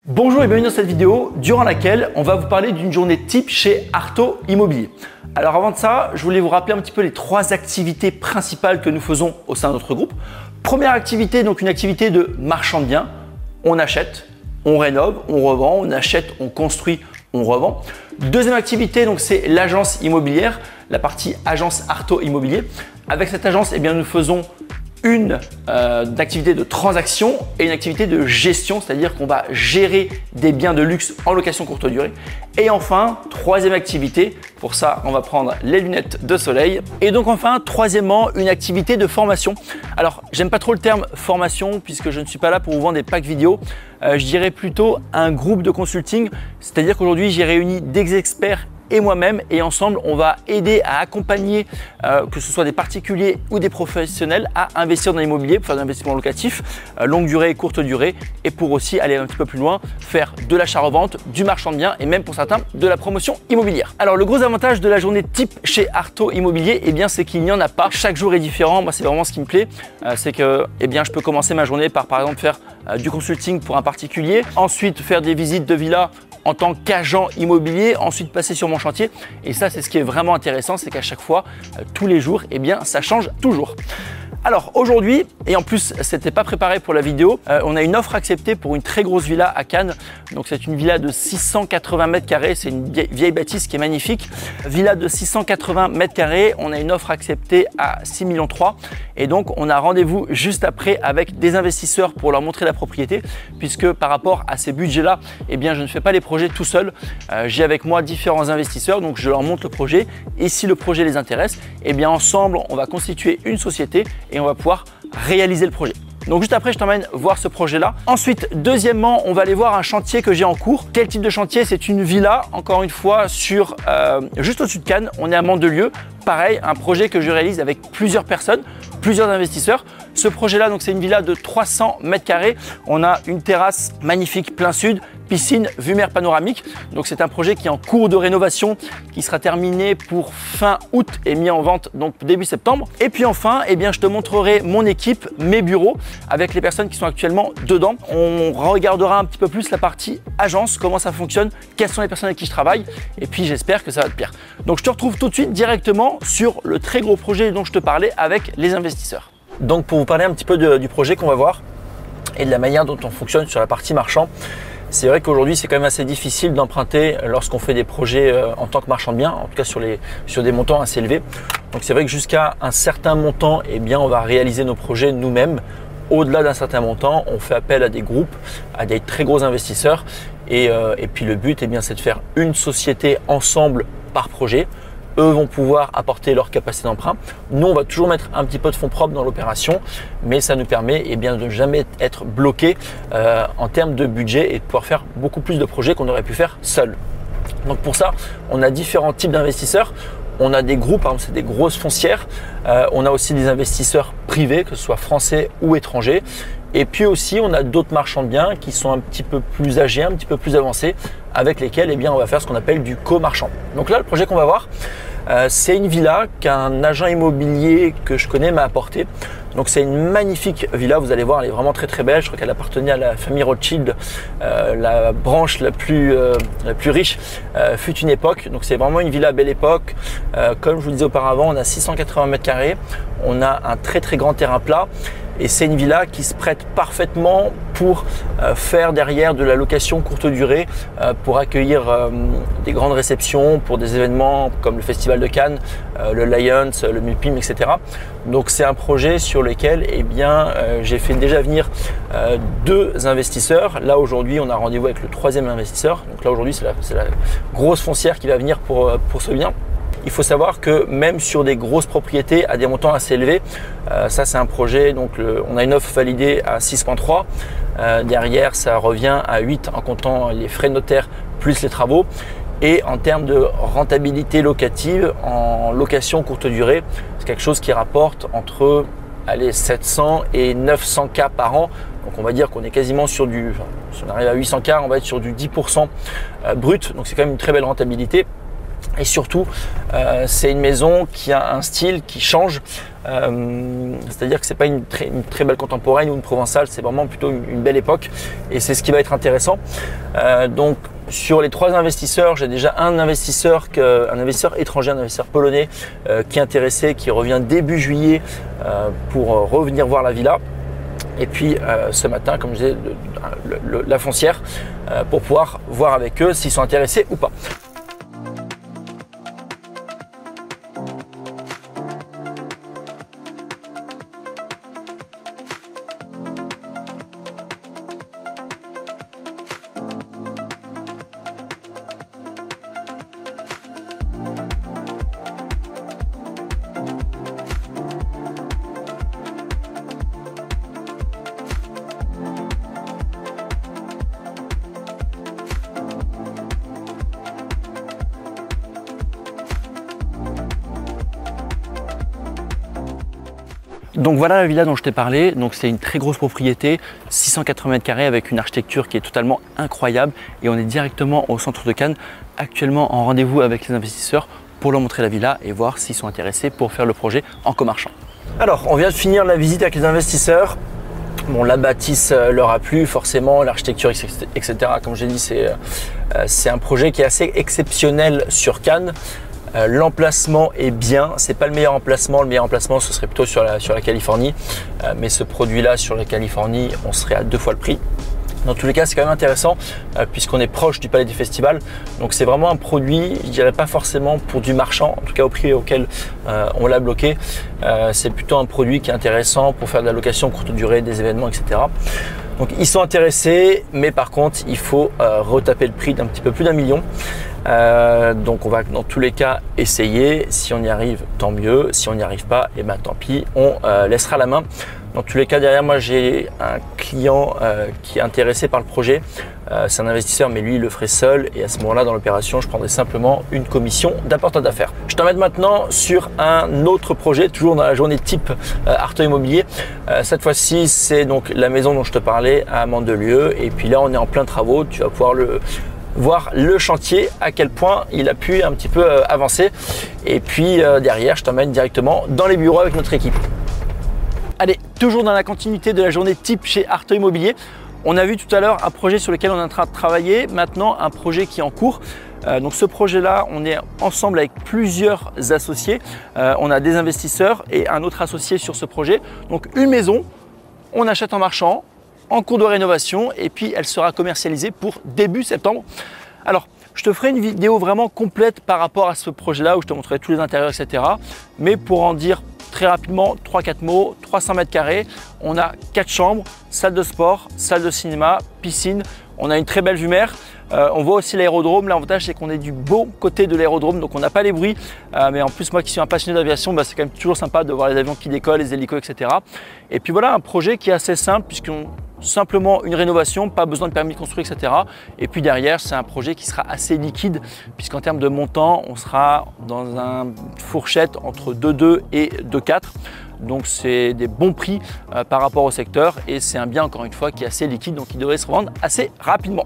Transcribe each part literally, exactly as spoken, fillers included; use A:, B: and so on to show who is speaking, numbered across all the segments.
A: Bonjour et bienvenue dans cette vidéo durant laquelle on va vous parler d'une journée type chez Arto Immobilier. Alors avant de ça, je voulais vous rappeler un petit peu les trois activités principales que nous faisons au sein de notre groupe. Première activité, donc une activité de marchand de biens. On achète, on rénove, on revend, on achète, on construit, on revend. Deuxième activité, donc c'est l'agence immobilière, la partie agence Arto Immobilier. Avec cette agence, eh bien, nous faisons une euh, activité de transaction et une activité de gestion, c'est-à-dire qu'on va gérer des biens de luxe en location courte durée. Et enfin, troisième activité, pour ça on va prendre les lunettes de soleil. Et donc enfin, troisièmement, une activité de formation. Alors, j'aime pas trop le terme formation puisque je ne suis pas là pour vous vendre des packs vidéo. Euh, je dirais plutôt un groupe de consulting, c'est-à-dire qu'aujourd'hui j'ai réuni des experts et moi-même, et ensemble on va aider à accompagner euh, que ce soit des particuliers ou des professionnels à investir dans l'immobilier pour faire de l'investissement locatif, euh, longue durée et courte durée, et pour aussi aller un petit peu plus loin, faire de l'achat-revente, du marchand de biens et même pour certains de la promotion immobilière. Alors le gros avantage de la journée type chez Arto Immobilier, eh bien c'est qu'il n'y en a pas. Chaque jour est différent. Moi c'est vraiment ce qui me plaît, euh, c'est que eh bien, je peux commencer ma journée par par exemple faire euh, du consulting pour un particulier, ensuite faire des visites de villas en tant qu'agent immobilier, ensuite passer sur mon chantier. Et ça, c'est ce qui est vraiment intéressant, c'est qu'à chaque fois, euh, tous les jours, eh bien, ça change toujours. Alors aujourd'hui, et en plus c'était pas préparé pour la vidéo, euh, on a une offre acceptée pour une très grosse villa à Cannes. Donc c'est une villa de six cent quatre-vingts mètres carrés, c'est une vieille, vieille bâtisse qui est magnifique. Villa de six cent quatre-vingts mètres carrés, on a une offre acceptée à six millions trois. Et donc on a rendez-vous juste après avec des investisseurs pour leur montrer la propriété, puisque par rapport à ces budgets-là, eh bien je ne fais pas les projets tout seul. Euh, j'ai avec moi différents investisseurs, donc je leur montre le projet. Et si le projet les intéresse, eh bien ensemble on va constituer une société et on va pouvoir réaliser le projet. Donc juste après, je t'emmène voir ce projet-là. Ensuite, deuxièmement, on va aller voir un chantier que j'ai en cours. Quel type de chantier? C'est une villa, encore une fois, sur euh, juste au-dessus de Cannes. On est à Mandelieu. Pareil, un projet que je réalise avec plusieurs personnes, plusieurs investisseurs. Ce projet-là, donc c'est une villa de trois cents mètres carrés. On a une terrasse magnifique plein sud, piscine, vue mer panoramique. Donc c'est un projet qui est en cours de rénovation, qui sera terminé pour fin août et mis en vente donc début septembre. Et puis enfin, eh bien, je te montrerai mon équipe, mes bureaux, avec les personnes qui sont actuellement dedans. On regardera un petit peu plus la partie agence, comment ça fonctionne, quelles sont les personnes avec qui je travaille. Et puis j'espère que ça va te plaire. Donc je te retrouve tout de suite directement sur le très gros projet dont je te parlais avec les investisseurs. Donc pour vous parler un petit peu de, du projet qu'on va voir et de la manière dont on fonctionne sur la partie marchand, c'est vrai qu'aujourd'hui c'est quand même assez difficile d'emprunter lorsqu'on fait des projets en tant que marchand de biens, en tout cas sur, les, sur des montants assez élevés. Donc c'est vrai que jusqu'à un certain montant, eh bien, on va réaliser nos projets nous-mêmes. Au-delà d'un certain montant, on fait appel à des groupes, à des très gros investisseurs. Et, euh, et puis le but, eh bien, c'est de faire une société ensemble par projet. Eux vont pouvoir apporter leur capacité d'emprunt. Nous, on va toujours mettre un petit peu de fonds propres dans l'opération, mais ça nous permet eh bien, de ne jamais être bloqué euh, en termes de budget et de pouvoir faire beaucoup plus de projets qu'on aurait pu faire seul. Donc pour ça, on a différents types d'investisseurs. On a des groupes, par exemple, c'est des grosses foncières. Euh, on a aussi des investisseurs privés, que ce soit français ou étrangers. Et puis aussi, on a d'autres marchands de biens qui sont un petit peu plus âgés, un petit peu plus avancés, avec lesquels eh bien, on va faire ce qu'on appelle du co-marchand. Donc là, le projet qu'on va voir, euh, c'est une villa qu'un agent immobilier que je connais m'a apporté. Donc c'est une magnifique villa, vous allez voir, elle est vraiment très très belle. Je crois qu'elle appartenait à la famille Rothschild, euh, la branche la plus, euh, la plus riche euh, fut une époque. Donc c'est vraiment une villa belle époque. Euh, comme je vous le disais auparavant, on a six cent quatre-vingts mètres carrés, on a un très très grand terrain plat. Et c'est une villa qui se prête parfaitement pour euh, faire derrière de la location courte durée, euh, pour accueillir euh, des grandes réceptions, pour des événements comme le Festival de Cannes, euh, le Lions, le Mulpim, et cetera. Donc c'est un projet sur lequel eh bien, euh, j'ai fait déjà venir euh, deux investisseurs. Là aujourd'hui, on a rendez-vous avec le troisième investisseur. Donc là aujourd'hui, c'est la, c'est la grosse foncière qui va venir pour, pour ce bien. Il faut savoir que même sur des grosses propriétés à des montants assez élevés, euh, ça c'est un projet, donc le, on a une offre validée à six virgule trois. Euh, derrière, ça revient à huit en comptant les frais de notaire plus les travaux. Et en termes de rentabilité locative, en location courte durée, c'est quelque chose qui rapporte entre allez, sept cents et neuf cents K par an. Donc on va dire qu'on est quasiment sur du, enfin, si on arrive à huit cents K, on va être sur du dix pour cent brut. Donc c'est quand même une très belle rentabilité. Et surtout, euh, c'est une maison qui a un style qui change. Euh, C'est-à-dire que c'est pas une très, une très belle contemporaine ou une provençale, c'est vraiment plutôt une, une belle époque. Et c'est ce qui va être intéressant. Euh, donc, sur les trois investisseurs, j'ai déjà un investisseur, que, un investisseur étranger, un investisseur polonais euh, qui est intéressé, qui revient début juillet euh, pour revenir voir la villa. Et puis euh, ce matin, comme je disais, le, le, la foncière euh, pour pouvoir voir avec eux s'ils sont intéressés ou pas. Donc voilà la villa dont je t'ai parlé. Donc c'est une très grosse propriété, six cent quatre-vingts mètres carrés avec une architecture qui est totalement incroyable et on est directement au centre de Cannes, actuellement en rendez-vous avec les investisseurs pour leur montrer la villa et voir s'ils sont intéressés pour faire le projet en comarchant. Alors on vient de finir la visite avec les investisseurs. Bon, la bâtisse leur a plu forcément, l'architecture, et cetera. Comme j'ai dit, c'est euh, c'est un projet qui est assez exceptionnel sur Cannes. Euh, L'emplacement est bien, c'est pas le meilleur emplacement, le meilleur emplacement ce serait plutôt sur la, sur la Californie, euh, mais ce produit là sur la Californie on serait à deux fois le prix. Dans tous les cas c'est quand même intéressant euh, puisqu'on est proche du Palais des Festivals, donc c'est vraiment un produit, je dirais pas forcément pour du marchand, en tout cas au prix auquel euh, on l'a bloqué, euh, c'est plutôt un produit qui est intéressant pour faire de la location courte durée, des événements, et cetera. Donc ils sont intéressés, mais par contre il faut euh, retaper le prix d'un petit peu plus d'un million. Euh, donc on va dans tous les cas essayer, si on y arrive tant mieux, si on n'y arrive pas, et eh ben tant pis, on euh, laissera la main. Dans tous les cas derrière moi j'ai un client euh, qui est intéressé par le projet, euh, c'est un investisseur mais lui il le ferait seul et à ce moment là dans l'opération je prendrai simplement une commission d'apporteur d'affaires. Je t'emmène maintenant sur un autre projet, toujours dans la journée type euh, Arto Immobilier. Euh, cette fois-ci c'est donc la maison dont je te parlais à Mandelieu et puis là on est en plein travaux, tu vas pouvoir le voir le chantier, à quel point il a pu un petit peu euh, avancer. Et puis euh, derrière, je t'emmène directement dans les bureaux avec notre équipe. Allez, toujours dans la continuité de la journée type chez Arto Immobilier. On a vu tout à l'heure un projet sur lequel on est en train de travailler, maintenant un projet qui est en cours. Euh, donc ce projet-là, on est ensemble avec plusieurs associés. Euh, on a des investisseurs et un autre associé sur ce projet. Donc une maison, on achète en marchand, en cours de rénovation et puis elle sera commercialisée pour début septembre. Alors je te ferai une vidéo vraiment complète par rapport à ce projet là où je te montrerai tous les intérieurs, et cetera. Mais pour en dire très rapidement trois quatre mots, trois cents mètres carrés, on a quatre chambres, salle de sport, salle de cinéma, piscine, on a une très belle vue mer. Euh, on voit aussi l'aérodrome. L'avantage c'est qu'on est du beau côté de l'aérodrome, donc on n'a pas les bruits. Euh, mais en plus moi qui suis un passionné d'aviation, bah, c'est quand même toujours sympa de voir les avions qui décollent, les hélicos, et cetera. Et puis voilà un projet qui est assez simple puisqu'on simplement une rénovation, pas besoin de permis de construire, et cetera. Et puis derrière, c'est un projet qui sera assez liquide puisqu'en termes de montant, on sera dans une fourchette entre deux virgule deux et deux virgule quatre. Donc c'est des bons prix euh, par rapport au secteur et c'est un bien encore une fois qui est assez liquide, donc il devrait se revendre assez rapidement.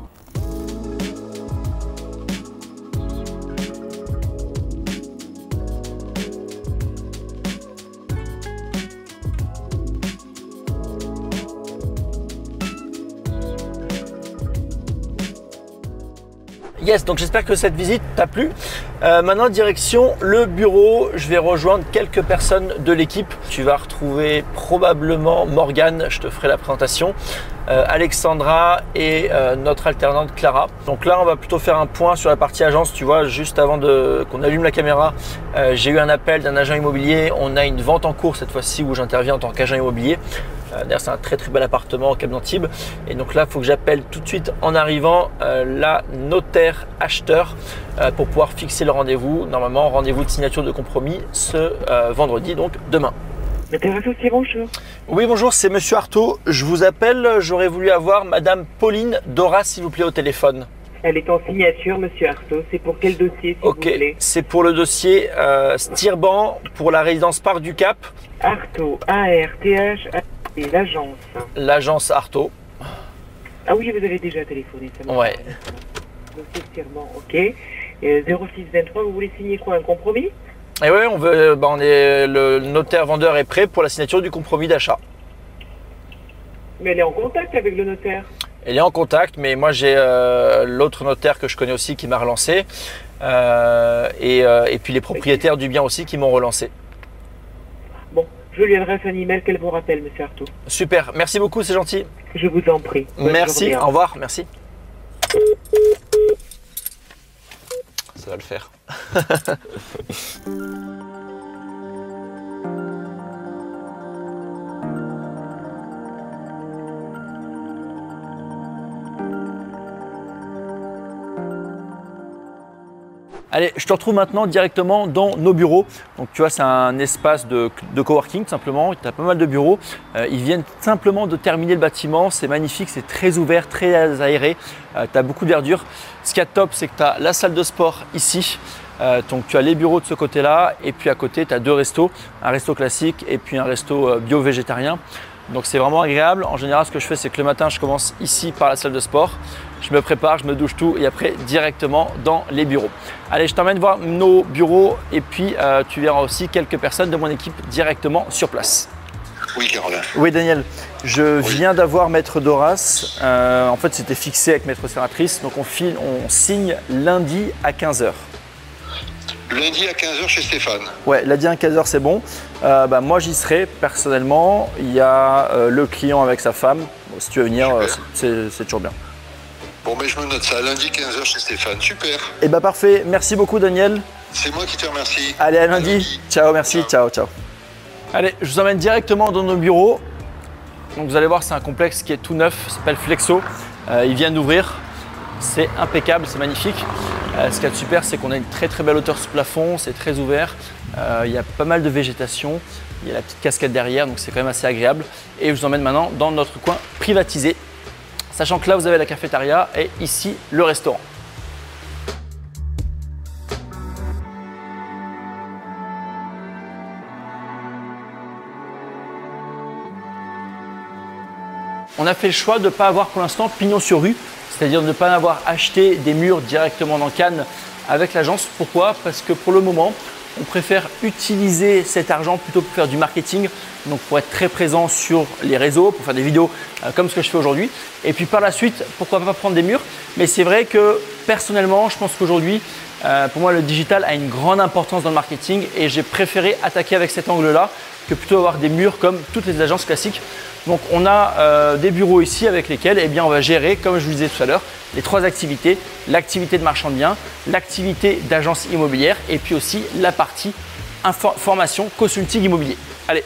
A: Yes, donc j'espère que cette visite t'a plu. Euh, maintenant, direction le bureau. Je vais rejoindre quelques personnes de l'équipe. Tu vas retrouver probablement Morgane, je te ferai la présentation, euh, Alexandra et euh, notre alternante Clara. Donc là, on va plutôt faire un point sur la partie agence. Tu vois, juste avant de qu'on allume la caméra, euh, j'ai eu un appel d'un agent immobilier. On a une vente en cours cette fois-ci où j'interviens en tant qu'agent immobilier. D'ailleurs, c'est un très très bel appartement au Cap d'Antibes. Et donc là, il faut que j'appelle tout de suite en arrivant euh, la notaire acheteur euh, pour pouvoir fixer le rendez-vous. Normalement, rendez-vous de signature de compromis ce euh, vendredi, donc demain.
B: Notaire associé, bonjour.
A: Oui, bonjour, c'est Monsieur Artaud. Je vous appelle, j'aurais voulu avoir Madame Pauline Dora, s'il vous plaît, au téléphone.
B: Elle est en signature, Monsieur Artaud. C'est pour quel dossier, s'il
A: Ok,
B: vous plaît?
A: C'est pour le dossier euh, Stirban pour la résidence Parc du Cap.
B: Artaud, A R T H, et l'agence.
A: L'agence Artaud.
B: Ah oui, vous avez déjà téléphoné, ça
A: Ouais.
B: Dossier Stirban, ok. Et zéro six vingt-trois, vous voulez signer quoi? Un compromis?
A: Et oui, on veut, bah on est, le notaire vendeur est prêt pour la signature du compromis d'achat.
B: Mais elle est en contact avec le notaire.
A: Elle est en contact, mais moi j'ai euh, l'autre notaire que je connais aussi qui m'a relancé euh, et, euh, et puis les propriétaires du bien aussi qui m'ont relancé.
B: Bon, je lui adresse un email qu'elle vous rappelle, monsieur Artaud.
A: Super, merci beaucoup, c'est gentil.
B: Je vous en prie. Bonne
A: Merci,
B: journée.
A: au revoir, merci. Ça va le faire. Allez, je te retrouve maintenant directement dans nos bureaux. Donc tu vois, c'est un espace de, de coworking tout simplement. Tu as pas mal de bureaux. Euh, ils viennent simplement de terminer le bâtiment. C'est magnifique, c'est très ouvert, très aéré. Euh, tu as beaucoup de verdure. Ce qui est top, c'est que tu as la salle de sport ici. Euh, donc tu as les bureaux de ce côté-là et puis à côté, tu as deux restos. Un resto classique et puis un resto euh, bio-végétarien. Donc c'est vraiment agréable. En général, ce que je fais, c'est que le matin, je commence ici par la salle de sport. Je me prépare, je me douche tout et après directement dans les bureaux. Allez, je t'emmène voir nos bureaux et puis euh, tu verras aussi quelques personnes de mon équipe directement sur place.
C: Oui, Caroline.
A: Oui, Daniel, je
C: Oui.
A: viens d'avoir Maître Doras. Euh, en fait, c'était fixé avec Maître Serratrice. Donc on, file, on signe lundi à quinze heures.
C: Lundi à quinze heures chez Stéphane.
A: Ouais, lundi à quinze heures, c'est bon. Euh, bah, moi, j'y serai personnellement. Il y a euh, le client avec sa femme. Bon, si tu veux venir, euh, c'est c'est toujours bien.
C: Bon, mais je me note ça. Lundi quinze heures chez Stéphane. Super.
A: Et bah parfait. Merci beaucoup, Daniel.
C: C'est moi qui te remercie.
A: Allez, à lundi. Ciao, merci. Ciao, ciao. Allez, je vous emmène directement dans nos bureaux. Donc, vous allez voir, c'est un complexe qui est tout neuf. Ça s'appelle Flexo. Euh, il vient d'ouvrir. C'est impeccable, c'est magnifique. Euh, ce qui est super, c'est qu'on a une très très belle hauteur sous plafond, c'est très ouvert. Euh, il y a pas mal de végétation, il y a la petite cascade derrière, donc c'est quand même assez agréable. Et je vous emmène maintenant dans notre coin privatisé, sachant que là vous avez la cafétéria et ici le restaurant. On a fait le choix de ne pas avoir pour l'instant pignon sur rue, c'est-à-dire de ne pas avoir acheté des murs directement dans Cannes avec l'agence. Pourquoi? Parce que pour le moment, on préfère utiliser cet argent plutôt pour faire du marketing, donc pour être très présent sur les réseaux, pour faire des vidéos euh, comme ce que je fais aujourd'hui. Et puis par la suite, pourquoi pas prendre des murs? Mais c'est vrai que personnellement, je pense qu'aujourd'hui, euh, pour moi, le digital a une grande importance dans le marketing et j'ai préféré attaquer avec cet angle-là que plutôt avoir des murs comme toutes les agences classiques. Donc on a euh, des bureaux ici avec lesquels eh bien, on va gérer, comme je vous disais tout à l'heure, les trois activités. L'activité de marchand de biens, l'activité d'agence immobilière et puis aussi la partie formation consulting immobilier. Allez.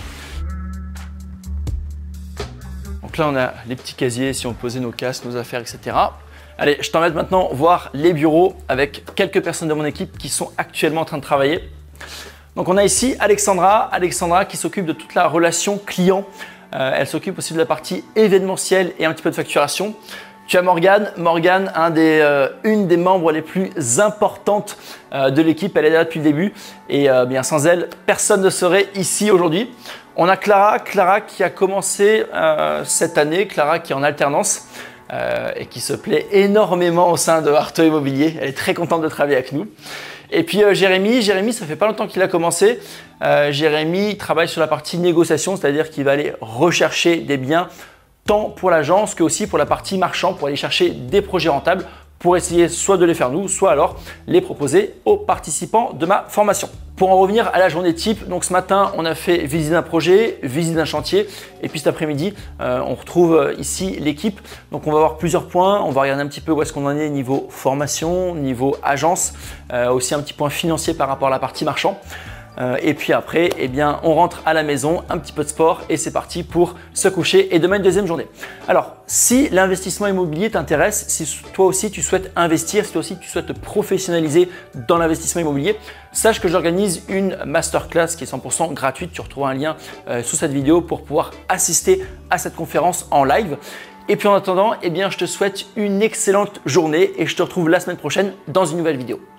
A: Donc là on a les petits casiers si on posait nos casques, nos affaires, et cetera. Allez, je t'emmène maintenant voir les bureaux avec quelques personnes de mon équipe qui sont actuellement en train de travailler. Donc on a ici Alexandra, Alexandra qui s'occupe de toute la relation client. Euh, elle s'occupe aussi de la partie événementielle et un petit peu de facturation. Tu as Morgane, Morgane, un des, euh, une des membres les plus importantes euh, de l'équipe. Elle est là depuis le début et euh, bien sans elle, personne ne serait ici aujourd'hui. On a Clara, Clara qui a commencé euh, cette année, Clara qui est en alternance euh, et qui se plaît énormément au sein de Artaud Immobilier. Elle est très contente de travailler avec nous. Et puis euh, Jérémy, Jérémy, ça fait pas longtemps qu'il a commencé. Euh, Jérémy travaille sur la partie négociation, c'est-à-dire qu'il va aller rechercher des biens tant pour l'agence que aussi pour la partie marchand, pour aller chercher des projets rentables pour essayer soit de les faire nous, soit alors les proposer aux participants de ma formation. Pour en revenir à la journée type, donc ce matin, on a fait visite d'un projet, visite d'un chantier et puis cet après-midi, euh, on retrouve ici l'équipe. Donc on va voir plusieurs points, on va regarder un petit peu où est-ce qu'on en est niveau formation, niveau agence, euh, aussi un petit point financier par rapport à la partie marchand. Euh, et puis après, eh bien, on rentre à la maison, un petit peu de sport et c'est parti pour se coucher et demain une deuxième journée. Alors, si l'investissement immobilier t'intéresse, si toi aussi tu souhaites investir, si toi aussi tu souhaites te professionnaliser dans l'investissement immobilier, sache que j'organise une masterclass qui est cent pour cent gratuite. Tu retrouveras un lien euh, sous cette vidéo pour pouvoir assister à cette conférence en live. Et puis en attendant, eh bien, je te souhaite une excellente journée et je te retrouve la semaine prochaine dans une nouvelle vidéo.